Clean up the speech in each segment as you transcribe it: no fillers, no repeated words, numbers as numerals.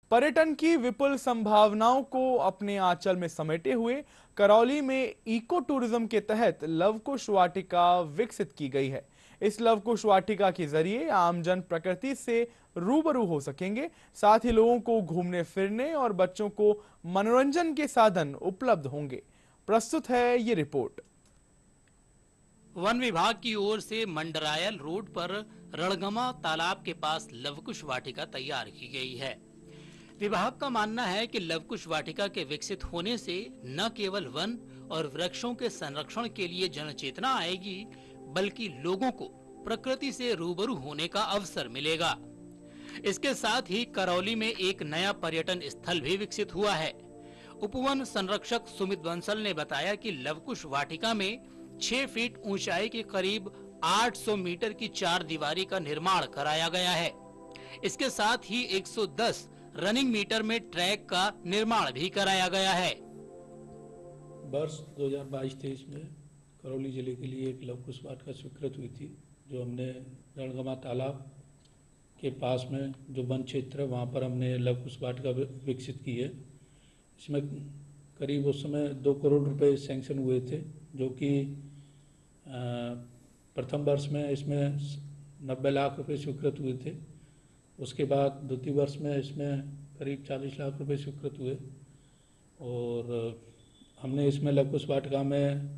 पर्यटन की विपुल संभावनाओं को अपने आंचल में समेटे हुए करौली में इको टूरिज्म के तहत लवकुश वाटिका विकसित की गई है। इस लवकुश वाटिका के जरिए आमजन प्रकृति से रूबरू हो सकेंगे। साथ ही लोगों को घूमने फिरने और बच्चों को मनोरंजन के साधन उपलब्ध होंगे। प्रस्तुत है ये रिपोर्ट। वन विभाग की ओर से मंडरायल रोड पर रणगमा तालाब के पास लवकुश वाटिका तैयार की गई है। विभाग का मानना है कि लवकुश वाटिका के विकसित होने से न केवल वन और वृक्षों के संरक्षण के लिए जनचेतना आएगी, बल्कि लोगों को प्रकृति से रूबरू होने का अवसर मिलेगा। इसके साथ ही करौली में एक नया पर्यटन स्थल भी विकसित हुआ है। उपवन संरक्षक सुमित बंसल ने बताया कि लवकुश वाटिका में 6 फीट ऊंचाई के करीब 800 मीटर की 4 दीवारी का निर्माण कराया गया है। इसके साथ ही 110 रनिंग मीटर में ट्रैक का निर्माण भी कराया गया है। वर्ष 2022-23 में करौली जिले के लिए एक लवकुश वाटिका स्वीकृत हुई थी, जो हमने रणगमा तालाब के पास में जो वन क्षेत्र है वहाँ पर हमने लवकुश वाटिका विकसित की है। इसमें करीब उस समय 2 करोड़ रुपए सैंक्शन हुए थे, जो कि प्रथम वर्ष में इसमें 90 लाख रुपए स्वीकृत हुए थे। उसके बाद द्वितीय वर्ष में इसमें करीब 40 लाख रुपए स्वीकृत हुए और हमने इसमें लवकुश वाटिका में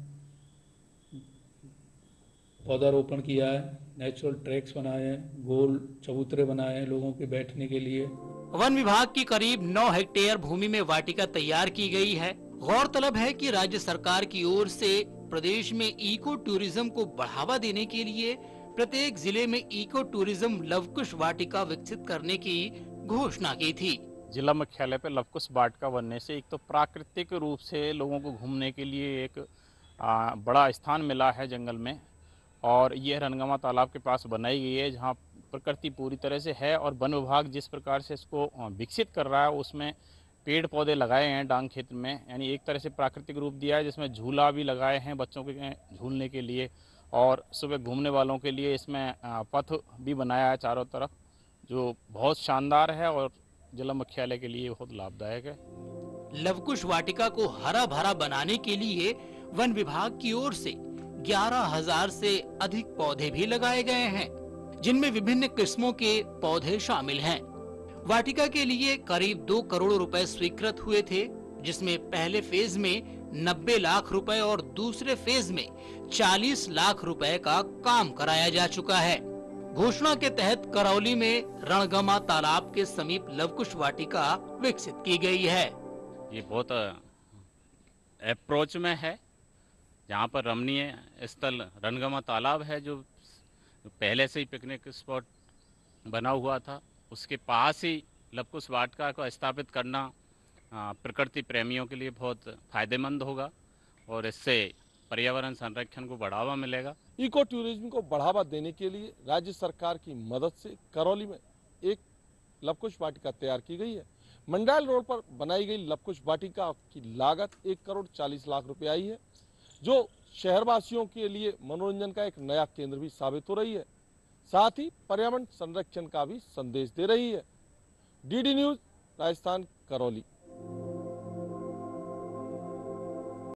पौधारोपण किया है, नेचुरल ट्रैक्स बनाए हैं, गोल चबूतरे बनाए हैं लोगों के बैठने के लिए। वन विभाग की करीब 9 हेक्टेयर भूमि में वाटिका तैयार की गई है। गौरतलब है कि राज्य सरकार की ओर से प्रदेश में इको टूरिज्म को बढ़ावा देने के लिए प्रत्येक जिले में इको टूरिज्म लवकुश वाटिका विकसित करने की घोषणा की थी। जिला मुख्यालय पर लवकुश वाटिका बनने से एक तो प्राकृतिक रूप से लोगों को घूमने के लिए एक बड़ा स्थान मिला है जंगल में, और ये रणगमा तालाब के पास बनाई गई है जहाँ प्रकृति पूरी तरह से है। और वन विभाग जिस प्रकार से इसको विकसित कर रहा है उसमें पेड़ पौधे लगाए हैं डांग क्षेत्र में, यानी एक तरह से प्राकृतिक रूप दिया है, जिसमें झूला भी लगाए हैं बच्चों के झूलने के लिए, और सुबह घूमने वालों के लिए इसमें पथ भी बनाया है चारों तरफ, जो बहुत शानदार है और जिला मुख्यालय के लिए बहुत लाभदायक है। लवकुश वाटिका को हरा भरा बनाने के लिए वन विभाग की ओर से 11,000 से अधिक पौधे भी लगाए गए हैं, जिनमें विभिन्न किस्मों के पौधे शामिल हैं। वाटिका के लिए करीब 2 करोड़ रुपए स्वीकृत हुए थे, जिसमें पहले फेज में 90 लाख रुपए और दूसरे फेज में 40 लाख रुपए का काम कराया जा चुका है। घोषणा के तहत करौली में रणगमा तालाब के समीप लवकुश वाटिका विकसित की गई है। ये बहुत अप्रोच में है, जहाँ पर रमणीय स्थल रणगमा तालाब है, जो पहले से ही पिकनिक स्पॉट बना हुआ था। उसके पास ही लवकुश वाटिका को स्थापित करना प्रकृति प्रेमियों के लिए बहुत फायदेमंद होगा और इससे पर्यावरण संरक्षण को बढ़ावा मिलेगा। इको टूरिज्म को बढ़ावा देने के लिए राज्य सरकार की मदद से करौली में एक लवकुश वाटिका तैयार की गई है। मंडाल रोड पर बनाई गई लवकुश वाटिका की लागत 1 करोड़ 40 लाख रुपए आई है, जो शहरवासियों के लिए मनोरंजन का एक नया केंद्र भी साबित हो रही है, साथ ही पर्यावरण संरक्षण का भी संदेश दे रही है। DD news, Rajasthan, Karauli.